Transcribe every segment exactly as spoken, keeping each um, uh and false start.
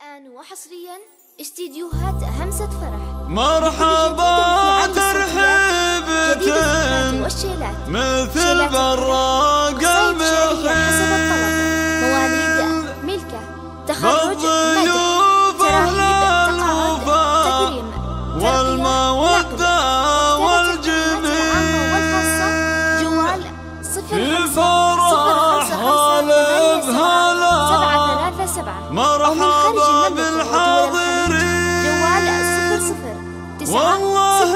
الآن وحصريا استديوهات همسة فرح. مرحبا ترحيبتم مثل براق المخيل، مواليد ملكة، تخرج بالضيوف أهل الوفا والمودة والجميل، جوال صفر الفرح غالب هلا مرحبا بالحاضرين، جوال صفر صفر والله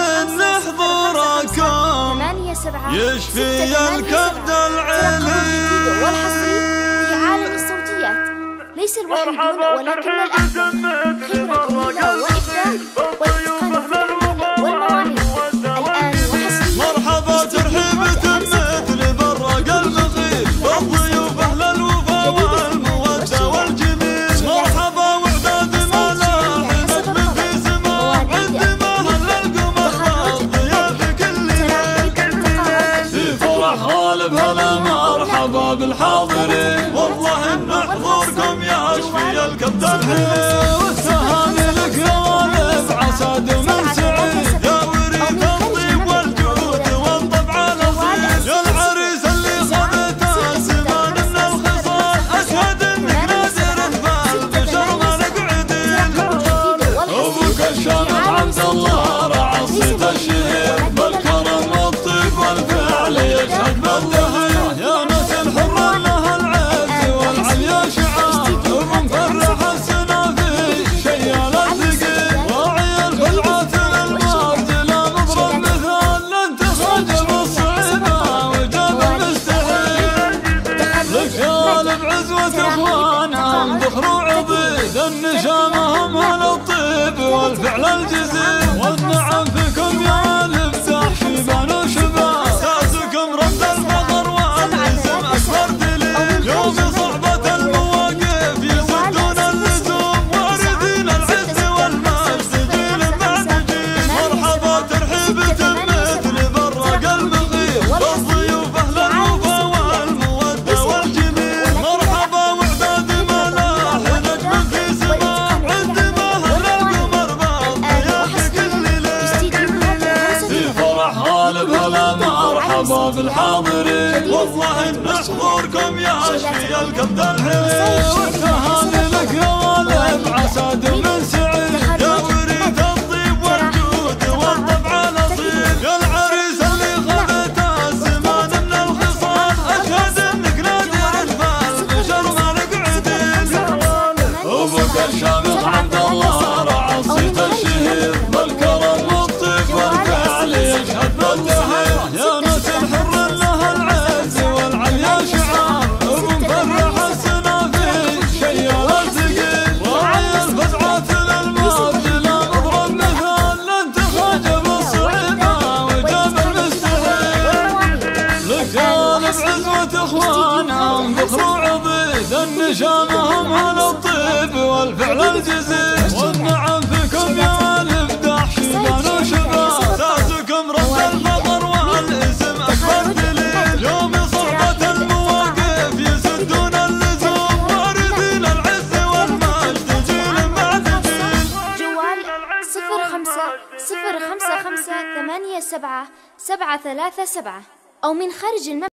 نحضركم يشفي الكبد العليل. والحصري في عالم الصوتيات ليس الوحيدون ولكن الأحسن، خبرة طويلة وإبداع وإتقان والمواهب. الآن وحصريا مرحبا ترحيبتم مثل براق المخيل، بالضيوف أهل الوفا والمودة والجميل، مرحبا وعداد ملاحم من في سماء عند مهل القمر والضياف كل ليل، في فرح غالب هلا مرحبا بالحاضرين، والله ان حضوركم يشفي الكبد الحليل، والتهاني لك يا غالب عساد ومن سعيد، يا وريث الطيب والجود والطبع الاصيل، يا العريس اللي خذته الزمان من الخصال، اشهد انك نادر فالبشر ما لك عديل، ابوك الشامخ عبد الله رعى صيت الشهير، بالكرم والطيب والفعل يشهد بالدهير، يا ناس الحر له العز والعليا شعار، ومفرح السنافي شيال الثقيل، راعي الفزعات للمارد لا مضرب مثال، لن تخرج بالصعيبه وجاب المستحيل، لك غالب عزوه اخوانهم ذخر وعضيد، النشامهم هل الطيب والفعل الجزيل، والنعم فيكم يا غالب تحشي بان وشباب، تاسكم رد الفخر والاسم اكبر دليل، يوم صعبة المواقف يسدون اللزوم، واردين العز والمجد جيل بعد جيل، مرحبا ترحيبتم مثل براق المخيل، بالضيوف اهل الوفا والمودة والجميل، مرحبا وعداد ملاح نجم في سماء عند مهل القمر بالضياف كل ليل، في فرح غالب هلا مرحبا بالحاضرين، والله ان حضوركم يشفي الكبد الحليل، والتهاني لك يا غالب عساد ومن سعيد، يا وريث الطيب والجود والطبع الاصيل، يا العريس اللي خذته الزمان من الخصال، اشهد انك نادر فالبشر ما لك عديل، ابوك الشامخ عبد الله رعى صيت الشهير، بالكرم والطيب والفعل يشهد بالدهير، يا ناس الحر له العز والعليا شعار، ومفرح السنافي شيال الثقيل، راعي الفزعات للمارد لا مضرب مثال، لن تخرج بالصعيبه وجاب المستحيل، لك غالب عزوه اخوانهم ذخر وعضيد، النشامهم على الطيب والفعل الجزيل، والنعم فيكم يا غالب دحشي بان وشباب، تاسكم رد الفخر والاسم اكبر دليل، يوم صعبة المواقف يسدون اللزوم، واردين العز والمجد جيل بعد جيل، جوال صفر خمسة صفر خمسة خمسة ثمانية سبعة سبعة ثلاثة سبعة أو من خارج المملكة.